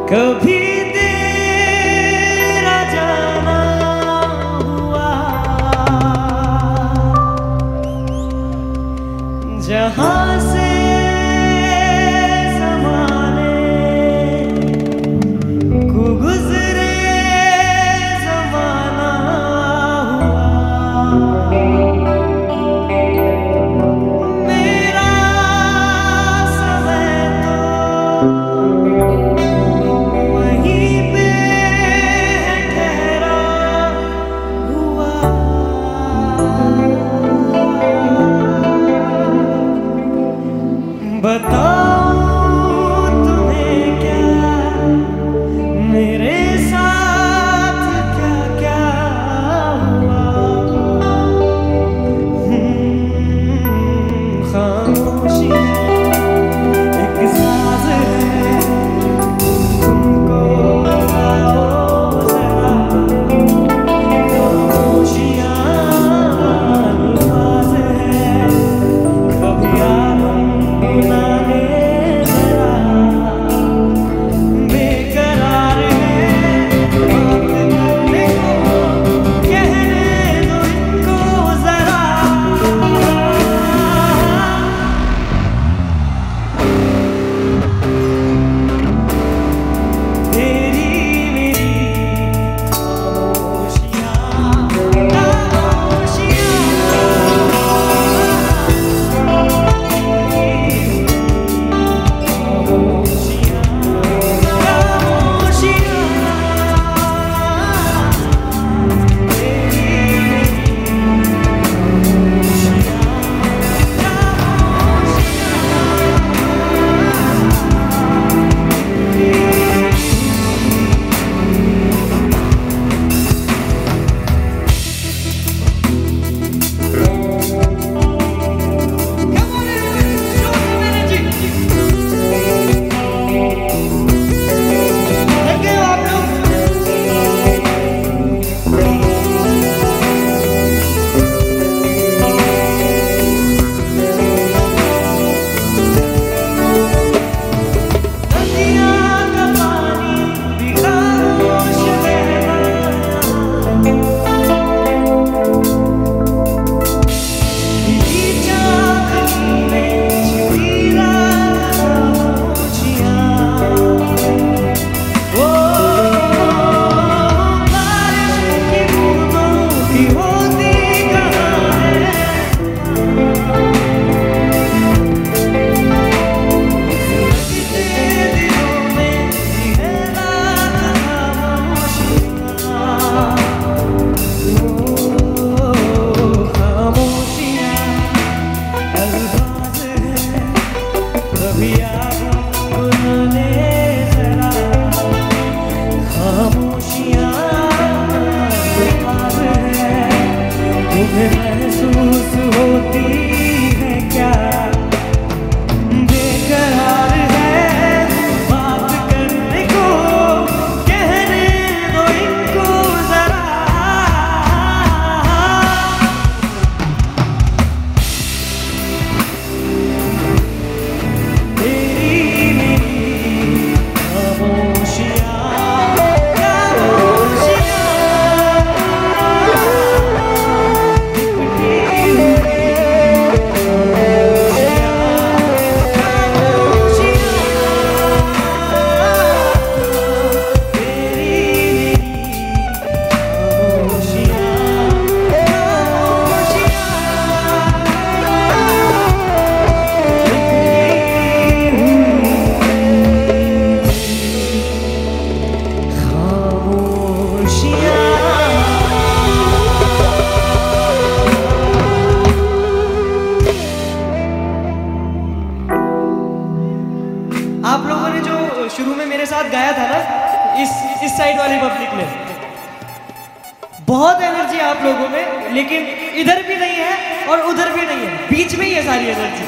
कभी तेरा जाना हुआ जहां से ज़माने को गुज़रे ज़माना हुआ। मेरा समय तो वहीं पे ठहरा हुआ। बताऊं तुम्हें क्या मेरे साथ क्या क्या हुआ। खामोशी एक साज है, तुमको बताओ जरा। खामोशियाँ अल्फाज है, कभी आलम बुलाने जरा। बेकरार है बात करने को, कहने दो इनको जरा। तेरी मेरी खामोशियाँ महसूस होती है क्या। बेकरार है बात करने को, कहने दो इनको जरा। तेरी मेरी खामोशियाँ आप लोगों ने जो शुरू में मेरे साथ गाया था ना, इस साइड वाली पब्लिक में बहुत एनर्जी है आप लोगों में, लेकिन इधर भी नहीं है और उधर भी नहीं है, बीच में ही है सारी एनर्जी।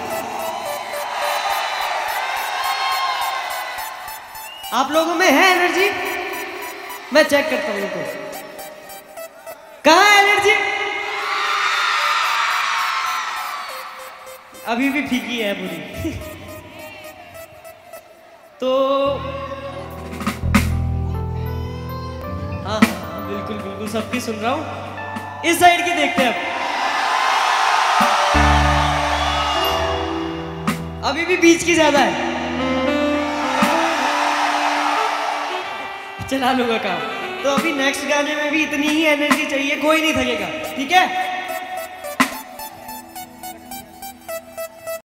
आप लोगों में है एनर्जी? मैं चेक करता हूँ तो कहाँ है एनर्जी? अभी भी फीकी है पूरी। तो बिल्कुल बिल्कुल सबकी सुन रहा हूँ। इस साइड की देखते हैं अब। अभी भी बीच की ज्यादा है, चला लूंगा काम। तो अभी नेक्स्ट गाने में भी इतनी ही एनर्जी चाहिए, कोई नहीं थकेगा, ठीक है?